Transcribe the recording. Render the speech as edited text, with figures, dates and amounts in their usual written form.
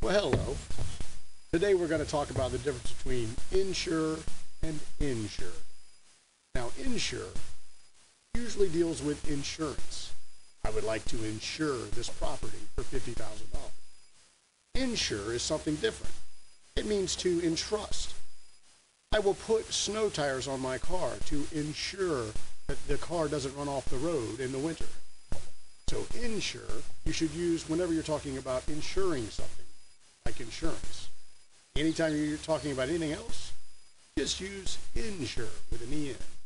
Well, hello. Today we're going to talk about the difference between insure and insure. Now, insure usually deals with insurance. I would like to insure this property for $50,000. Insure is something different. It means to entrust. I will put snow tires on my car to ensure that the car doesn't run off the road in the winter. So insure, you should use whenever you're talking about insuring something, like insurance. Anytime you're talking about anything else, just use insure with an E-N.